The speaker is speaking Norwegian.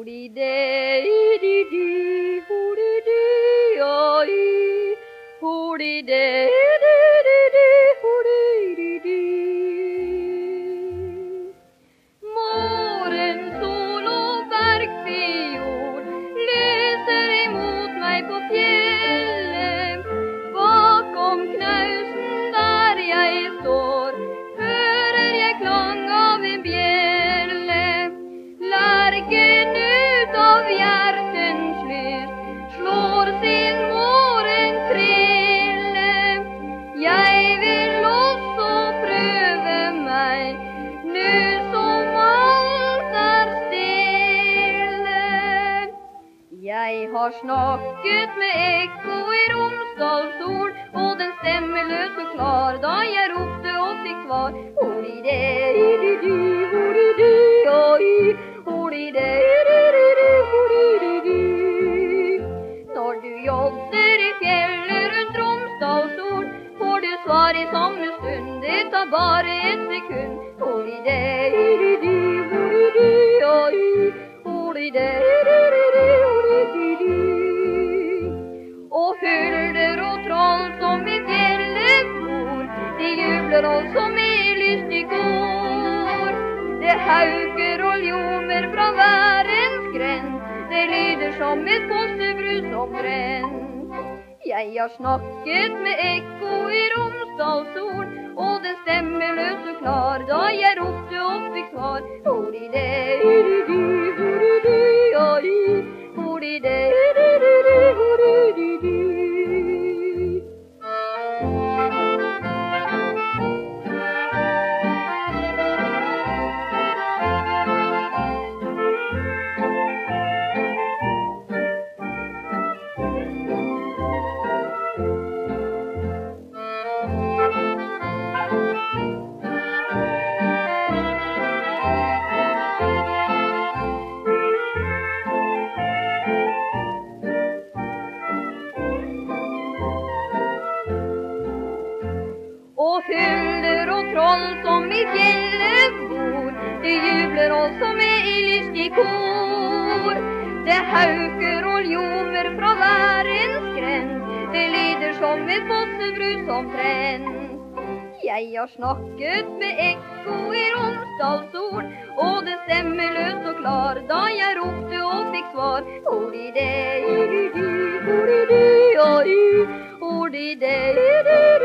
Hori-de-di-di, hori-di-oi, hori-de-di-di-di, hori-di-di. Morgensol og bergfiol lyser imot meg på fjellet. Bakom knausen der jeg står, hører jeg klang av en bjelle. Lærken ut av hjertens lys slår sin morgentrille. Jeg vil også prøve meg, nu som alt er stille. Jeg har snakket med ekko i Romsdalsol, og den stemmeløs og klar da jeg ropte og fikk svar. Hori-de-di-di, hori-di-oi, hori-de-di-di-di, hori-di-di. Når du jodder i fjellet rundt Romsdalsol, får du svar i samme stund, det tar bare et sekund. Hori-de-di-di, hori-di-oi, hori-de-di-di-di, hori-di-di. Og hulder og troll som i fjellet bor, de jubler også med lystig kor. Det hauker og ljomer fra værens grend, det lyder som et fossebrus som brenn. Jeg har snakket med ekko i Romsdalsol, og den stemmeløs og klar da jeg ropte og fikk svar. Hori-de-di-di, hori-di-oi, hori-de-di-di-di, hori-di-di. Og hulder og troll som i fjellet bor, de jubler også med i lystig kor. Det hauker og ljomer fra værens grend, det lyder som et fossebrus som brenn. Jeg har snakket med ekko i Romsdalsol, og det stemmeløs og klar da jeg ropte og fikk svar. Hori-de-di-di, hori-di-oi, hori-de-di-di.